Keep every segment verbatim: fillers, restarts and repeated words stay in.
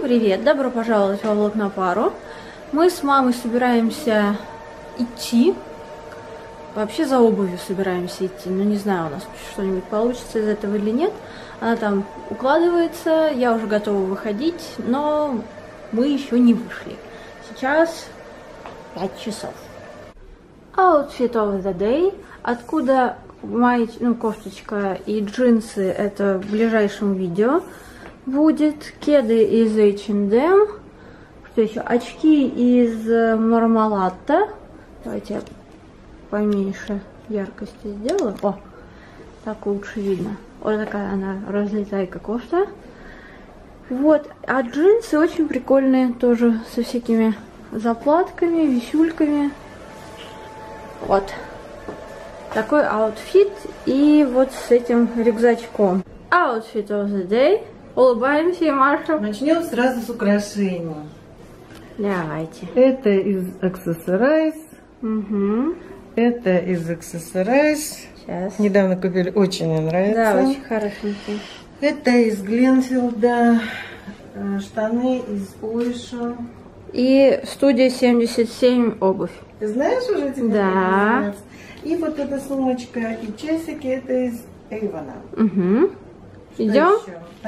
привет! Добро пожаловать во влог на пару. Мы с мамой собираемся идти. Вообще за обувью собираемся идти. Ну не знаю, у нас что-нибудь получится из этого или нет. Она там укладывается, я уже готова выходить, но мы еще не вышли. Сейчас пять часов. Outfit of the day. Откуда моя ну, кофточка и джинсы, это в ближайшем видео будет. Кеды из эйч энд эм. Что еще? Очки из Мармалатта. Давайте я поменьше яркости сделаю. О, так лучше видно. Вот такая она разлетайка кофта. Вот. А джинсы очень прикольные, тоже со всякими заплатками, висюльками. Вот. Такой аутфит. И вот с этим рюкзачком. Outfit of the day. Улыбаемся, Маша. Начнем сразу с украшений. Давайте. Это из Accessorize. Угу. Это из Accessorize. Сейчас. Недавно купили, очень мне нравится. Да, очень хорошенький. Это из Гленфилда. Штаны из Ойша. И студия семьдесят семь обувь. Ты знаешь уже эти? Да. И вот эта сумочка и часики, это из Эйвона. Угу. Идем? Да.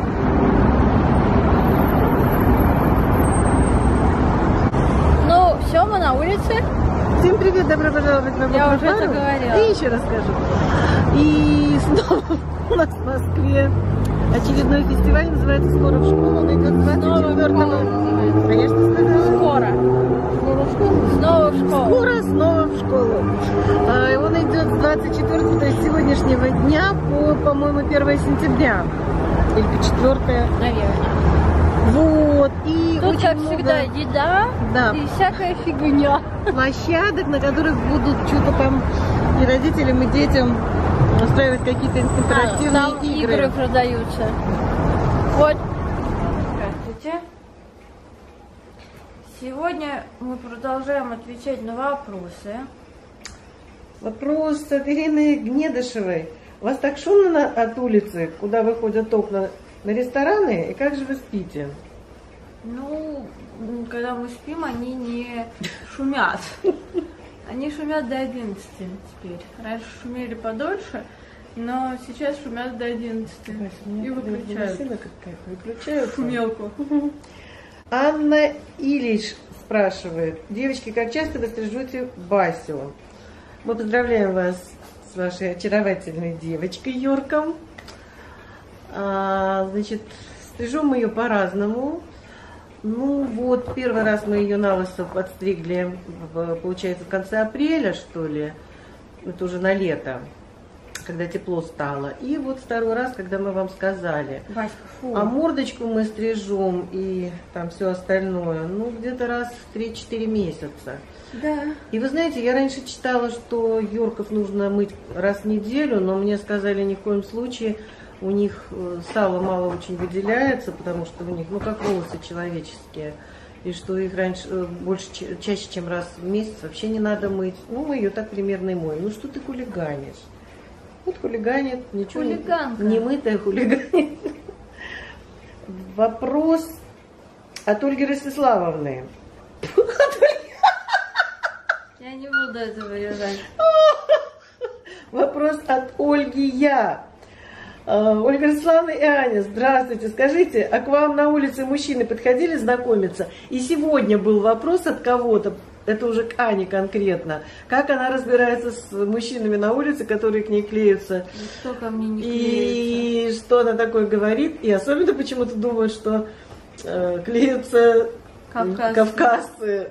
Ну, все, мы на улице. Всем привет, добро пожаловать на Я уже это говорила. И еще расскажу. И снова у нас в Москве очередной фестиваль, называется «Скоро в школу». Он идет двадцать четвёртого. Конечно, сказала. Скоро. Скоро в школу. Снова в школу. Скоро снова в школу. А, он идет с двадцать четвёртого, то есть сегодняшнего дня по, по-моему, первое сентября. Или по четвёртое. Наверное. Вот. И Тут, очень как много, всегда, еда да, и всякая фигня. площадок, на которых будут что-то там и родителям, и детям устраивать какие-то интерактивные А, там игры. игры продаются. Вот. Здравствуйте. Сегодня мы продолжаем отвечать на вопросы. Вопрос от Ирины Гнедышевой. У вас так шумно от улицы, куда выходят окна, на рестораны? И как же вы спите? Ну, когда мы спим, они не шумят. Они шумят до одиннадцати теперь. Раньше шумели подольше, но сейчас шумят до одиннадцати. И выключают. Выключают Шумелку. Анна Ильич спрашивает. Девочки, как часто вы стрижете Басю? Мы поздравляем вас с вашей очаровательной девочкой Йорком. А, значит, стрижем мы ее по-разному. Ну вот, первый раз мы ее на лысо подстригли, получается, в конце апреля, что ли. Это уже на лето, когда тепло стало. И вот второй раз, когда мы вам сказали. Васька, фу. А мордочку мы стрижем и там все остальное, ну, где-то раз в три-четыре месяца. Да. И вы знаете, я раньше читала, что йорков нужно мыть раз в неделю, но мне сказали, ни в коем случае, у них сало мало очень выделяется, потому что у них, ну, как волосы человеческие, и что их раньше, больше, чаще, чем раз в месяц вообще не надо мыть. Ну, мы ее так примерно и моем. Ну, что ты хулиганишь? Вот хулиганит, ничего Хулиганка. не, не мытая хулиганит. Вопрос от Ольги Ростиславовны. Я не буду этого вырезать. Вопрос от Ольги Я. Ольга Ростиславовна и Аня, здравствуйте. Скажите, а к вам на улице мужчины подходили знакомиться? И сегодня был вопрос от кого-то, это уже к Ане конкретно, как она разбирается с мужчинами на улице, которые к ней клеются. Кто ко мне не клеится? И что она такое говорит. И особенно почему-то думают, что э, клеются Кавказцы. кавказцы.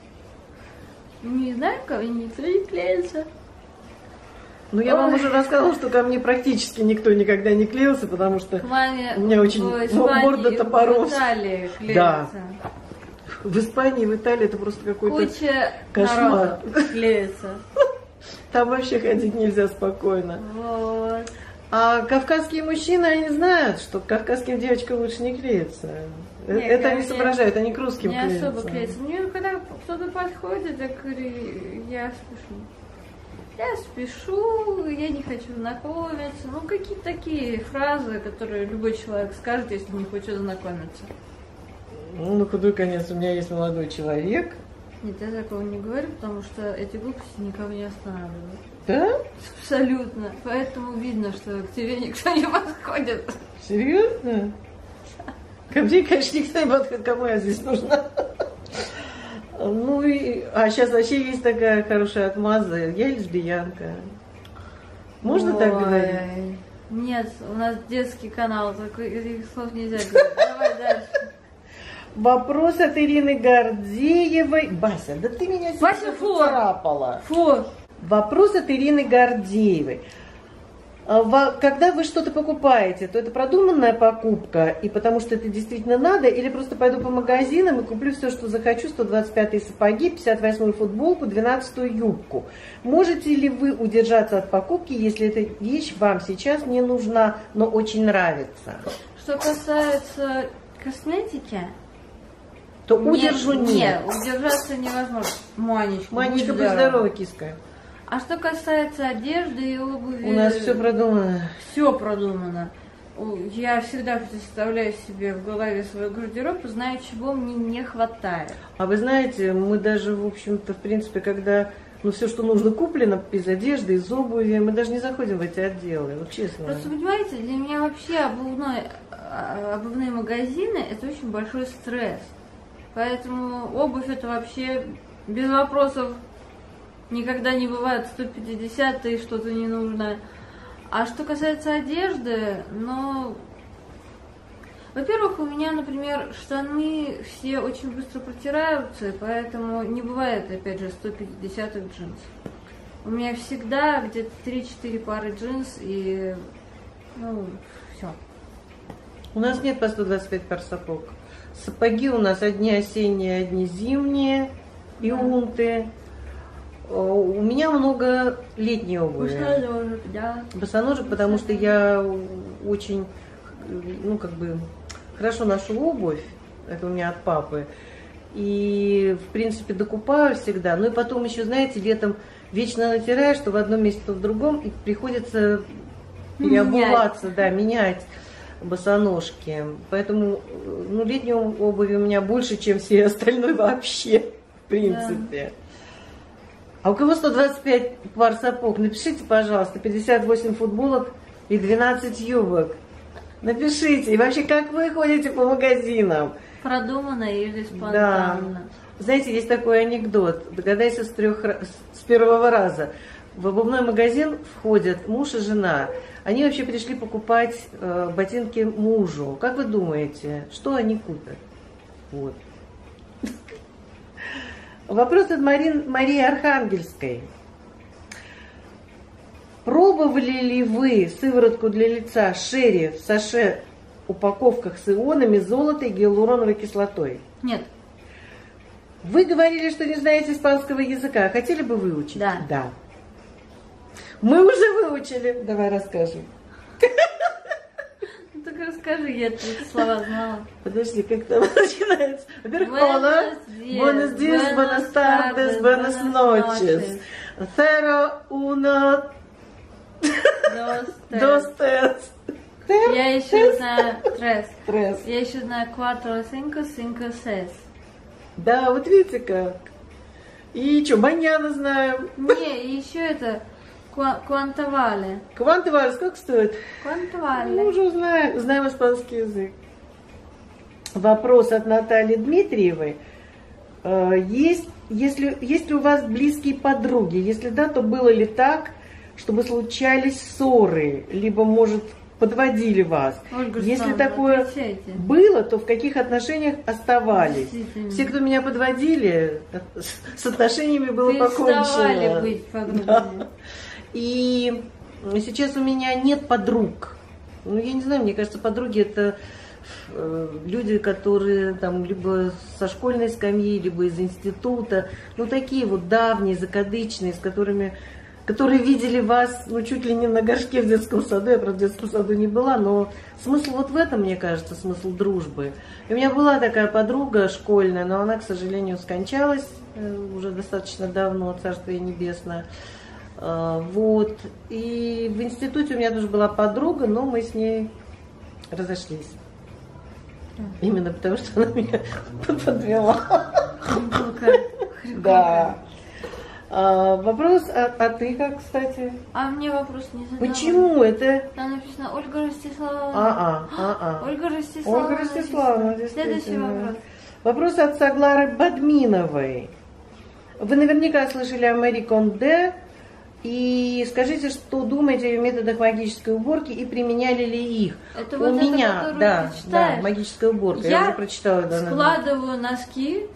Не знаю, ко мне никто не клеится. Ну, я Ой. вам уже рассказывала, что ко мне практически никто никогда не клеился, потому что К маме у меня очень в морда Испании, топоров. в Италии клеится. Да. В Испании, в Италии это просто какой-то Куча кошмар. народу клеится. Там вообще ходить нельзя спокойно. Вот. А кавказские мужчины, они знают, что к кавказским девочкам лучше не клеиться. Нет, это они мне соображают, они к русским не клеятся. особо клеится. Мне когда кто-то подходит, я говорю, я спешу. Я спешу, я не хочу знакомиться. Ну, какие-то такие фразы, которые любой человек скажет, если не хочет знакомиться. Ну, на худой конец у меня есть молодой человек. Нет, я такого не говорю, потому что эти глупости никого не останавливают. Да? Абсолютно. Поэтому видно, что к тебе никто не подходит. Серьезно? Ко мне, конечно, никто не подходит, кому я здесь нужна. Ну и... А сейчас вообще есть такая хорошая отмаза. Я лесбиянка. Можно Ой, так говорить? Нет, у нас детский канал, такой, этих слов нельзя говорить. Давай дальше. Вопрос от Ирины Гордеевой. Бася, да ты меня Бася, фу! царапала. Фу! Вопрос от Ирины Гордеевой. Когда вы что-то покупаете, то это продуманная покупка, и потому что это действительно надо, или просто пойду по магазинам и куплю все, что захочу, сто двадцать пятые сапоги, пятьдесят восьмую футболку, двенадцатую юбку. Можете ли вы удержаться от покупки, если эта вещь вам сейчас не нужна, но очень нравится? Что касается косметики, то удержу нет. Нет, удержаться невозможно. Манечка, Манечка, будь здорова, киска. А что касается одежды и обуви... У нас все продумано. Все продумано. Я всегда представляю себе в голове свой гардероб и знаю, чего мне не хватает. А вы знаете, мы даже, в общем-то, в принципе, когда ну, все, что нужно, куплено из одежды, из обуви, мы даже не заходим в эти отделы, вот честно. Просто, понимаете, для меня вообще обувной, обувные магазины – это очень большой стресс. Поэтому обувь – это вообще без вопросов. Никогда не бывает сто пятьдесят и что-то не нужно. А что касается одежды, ну, во-первых, у меня, например, штаны все очень быстро протираются, поэтому не бывает, опять же, сто пятидесятых джинсов. У меня всегда где-то три-четыре пары джинс и, ну, все. У нас нет по сто двадцать пять пар сапог. Сапоги у нас одни осенние, одни зимние, и унты. У меня много летней обуви. Босоножек, да. Босоножек, потому что я очень, ну, как бы, хорошо ношу обувь. Это у меня от папы. И, в принципе, докупаю всегда. Ну и потом еще, знаете, летом вечно натираешь, то в одном месте, то в другом, и приходится переобуваться, да, менять босоножки. Поэтому, ну, летней обуви у меня больше, чем все остальное вообще, в принципе. Да. А у кого сто двадцать пять пар сапог? Напишите, пожалуйста, пятьдесят восемь футболок и двенадцать юбок. Напишите. И вообще, как вы ходите по магазинам? Продуманно или спонтанно. Да. Знаете, есть такой анекдот. Догадайся с, трех, с первого раза. В обувной магазин входят муж и жена. Они вообще пришли покупать э, ботинки мужу. Как вы думаете, что они купят? Вот. Вопрос от Марин, Марии Архангельской. Пробовали ли вы сыворотку для лица Шерри в саше упаковках с ионами золота и гиалуроновой кислотой? Нет. Вы говорили, что не знаете испанского языка. Хотели бы выучить? Да. Да. Мы уже выучили. Давай расскажем. Так расскажи, я эти слова знала. Подожди, как там начинается? Во-первых, hola, buenos días, buenas tardes, buenas noches. Cero, uno, dos, tres. Я еще знаю tres. Tres. Я еще знаю cuatro, cinco, cinco, seis. Да, вот видите как. И что, маньяна знаем. Не, и еще это quanto vale. Quanto vale, сколько стоит? Quanto vale. Мы уже знаем, знаем испанский язык. Вопрос от Натальи Дмитриевой. Есть, если, есть ли у вас близкие подруги? Если да, то было ли так, чтобы случались ссоры? Либо, может, подводили вас? Ольга, если такое отвечайте. Было, то в каких отношениях оставались? Все, кто меня подводили, с отношениями было покончено. Быть подругами. Да. И сейчас у меня нет подруг. Ну, я не знаю, мне кажется, подруги это э, люди, которые там либо со школьной скамьи, либо из института. Ну, такие вот давние, закадычные, с которыми, которые видели вас, ну, чуть ли не на горшке в детском саду. Я, правда, в детском саду не была, но смысл вот в этом, мне кажется, смысл дружбы. И у меня была такая подруга школьная, но она, к сожалению, скончалась э, уже достаточно давно, царство ей небесное. Вот. И в институте у меня тоже была подруга, но мы с ней разошлись. Именно потому, что она меня подвела. Хрипалка. Да. А, вопрос, а, а ты как, кстати? А мне вопрос не задавали. Почему это? Там написано Ольга Ростиславовна. А, а, а, а. Ольга Ростиславовна. Ольга Ростиславовна, Следующий действительно. вопрос. Вопрос от Саглары Бадминовой. Вы наверняка слышали о Мэри Кондэ. И скажите, что думаете о ее методах магической уборки и применяли ли их? Это У вот меня, это, да, ты да, читаешь? магическая уборка. Я, Я уже прочитала. Да, складываю носки,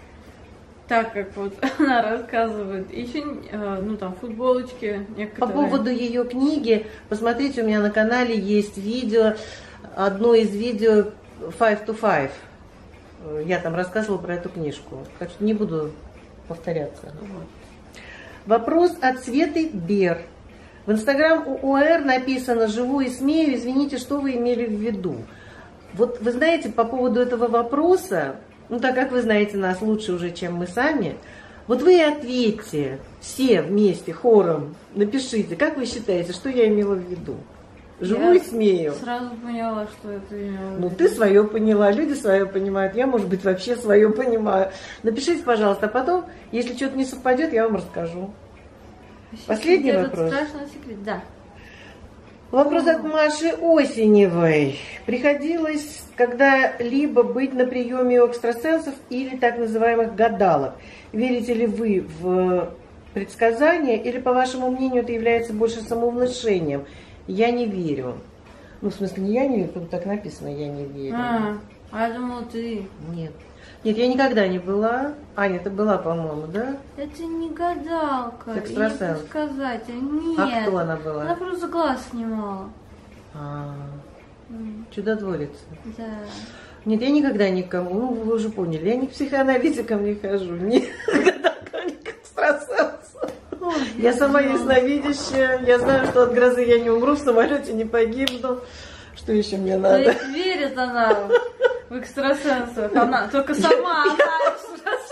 так как вот она рассказывает. Еще, ну там, футболочки По некоторые. поводу ее книги, посмотрите, у меня на канале есть видео, одно из видео five to five. Я там рассказывала про эту книжку, так что не буду повторяться. Вот. Вопрос от Светы Бер. В инстаграм у ОР написано «Живу и смею, извините, что вы имели в виду?» Вот вы знаете, по поводу этого вопроса, ну так как вы знаете нас лучше уже, чем мы сами, вот вы и ответьте все вместе, хором, напишите, как вы считаете, что я имела в виду? Живу Я и смею. Сразу поняла, что это имело в Ну, виду. ты свое поняла, люди свое понимают, я, может быть, вообще свое понимаю. Напишите, пожалуйста, а потом, если что-то не совпадет, я вам расскажу. Последний Этот вопрос. страшный секрет, да. Вопрос от Маши Осеневой. Приходилось когда-либо быть на приеме у экстрасенсов или так называемых гадалок? Верите ли вы в предсказания или, по вашему мнению, это является больше самовнушением? Я не верю. Ну, в смысле, не я не верю, тут так написано, я не верю. А, а я думала, ты... Нет. Нет, я никогда не была. Аня, ты была, по-моему, да? Это не гадалка. Экстрасенс. Или предсказатель. Нет. А кто она была? Она просто глаз снимала. А, М, чудотворица. Да. Нет, я никогда никому, ну вы уже поняли, я ни к психоаналитикам не хожу, ни к гадалкам, ни к экстрасенсам. Ой, Я сама знала. ясновидящая, я знаю, что от грозы я не умру, в самолете не погибну. Что еще мне То надо? есть верит она в экстрасенсов. Она только сама она экстрасенс.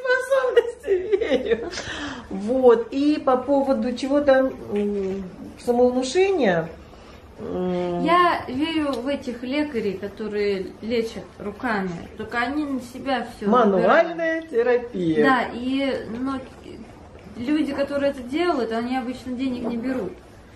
В свои способности верю. Вот, и по поводу чего там м, самовнушения. м, Я верю в этих лекарей, которые лечат руками. Только они на себя все Мануальная терапия. Да, и но, люди, которые это делают, они обычно денег не берут.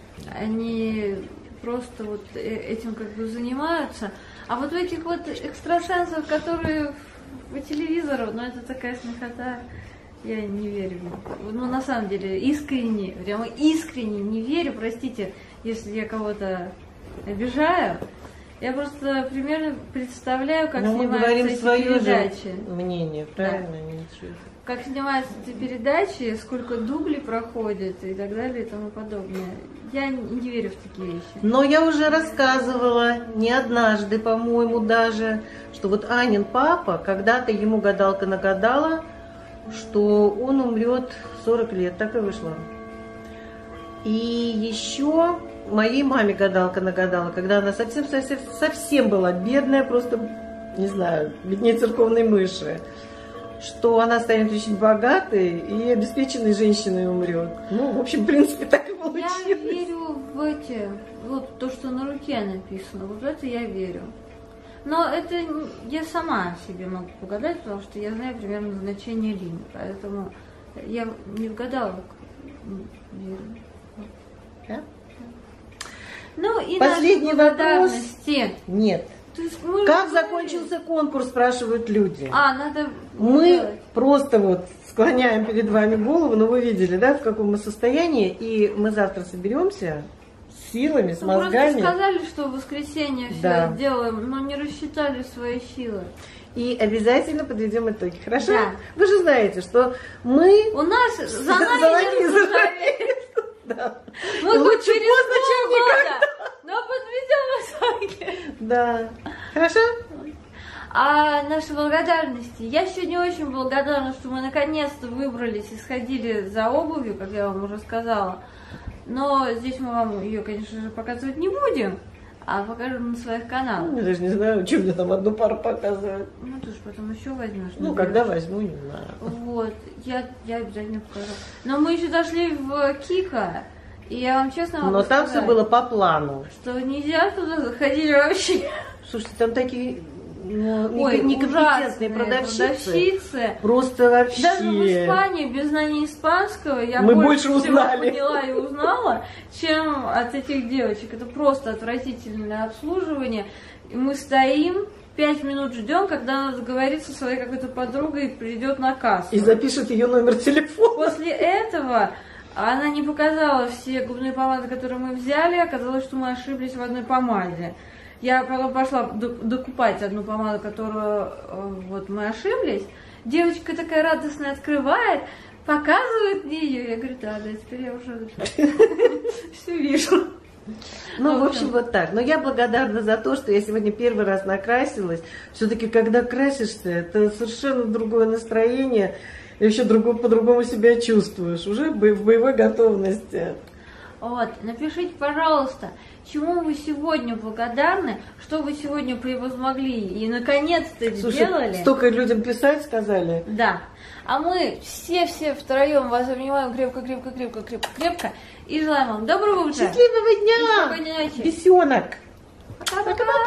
Они просто вот э- этим как бы занимаются. А вот в этих вот экстрасенсов, которые по телевизору, ну это такая смехота, я не верю. Ну на самом деле искренне, прямо искренне не верю, простите, если я кого-то обижаю. Я просто примерно представляю, как Но мы снимаются говорим эти свое передачи. же мнение, правильно? Ничего. Как снимаются эти передачи, сколько дублей проходит и так далее и тому подобное. Я не верю в такие вещи. Но я уже рассказывала не однажды, по-моему, даже, что вот Анин папа, когда-то ему гадалка нагадала, что он умрет в сорок лет, так и вышло. И еще моей маме гадалка нагадала, когда она совсем, совсем, совсем была бедная, просто, не знаю, беднее церковной мыши, что она станет очень богатой и обеспеченной женщиной умрет. Ну, в общем, в принципе, так и получилось. Я верю в эти, вот то, что на руке написано, вот это я верю. Но это я сама себе могу погадать, потому что я знаю примерно значение линий, поэтому я не в гадалок верю. Да? Ну и Последний наши вопрос. благодарности. Нет. То есть мы Как же закончился конкурс, спрашивают люди. А, надо Мы делать. просто вот склоняем перед вами голову, но вы видели, да, в каком мы состоянии, и мы завтра соберемся с силами, с Ну, просто мозгами. сказали, что в воскресенье все Да. делаем, но не рассчитали свои силы. И обязательно подведем итоги. Хорошо? Да. Вы же знаете, что мы У нас за за нами нами не заржавеет. заржавеет. Да. Мы Лучше хоть через поздно, чем полгода, но подведем итоги. Да. Хорошо? А наши благодарности. Я сегодня очень благодарна, что мы наконец-то выбрались и сходили за обувью, как я вам уже сказала. Но здесь мы вам ее, конечно же, показывать не будем, а покажем на своих каналах. Я даже не знаю, что мне там одну пару показывают. Ну, ты же потом еще возьмешь. Ну, когда возьму, не знаю. Вот, я, я обязательно покажу. Но мы еще дошли в Кика, и я вам честно могу Но там все сказать, было по плану. что нельзя туда заходить вообще. Слушайте, там такие ну, Ой, некомпетентные продавщицы. продавщицы. Просто вообще. Даже в Испании без знания испанского я Мы больше, больше всего узнали. поняла и узнала, чем от этих девочек. Это просто отвратительное обслуживание. И мы стоим, пять минут ждем, когда она договорится со своей какой-то подругой и придет на кассу. И запишет ее номер телефона. После этого она не показала все губные помады, которые мы взяли, оказалось, что мы ошиблись в одной помаде. Я потом пошла докупать одну помаду, которую вот мы ошиблись. Девочка такая радостная открывает, показывает мне ее. Я говорю, да, да, теперь я уже все вижу. Ну, в общем, вот так. Но я благодарна за то, что я сегодня первый раз накрасилась. Все-таки, когда красишься, это совершенно другое настроение. И еще другое, по-другому себя чувствуешь. Уже в боевой готовности. Вот, напишите, пожалуйста, чему вы сегодня благодарны, что вы сегодня превозмогли и наконец-то сделали. Столько людям писать сказали. Да. А мы все-все втроем вас обнимаем крепко-крепко-крепко-крепко-крепко и желаем вам доброго утра. Счастливого дня! И спокойной ночи. Бесенок! Пока-пока!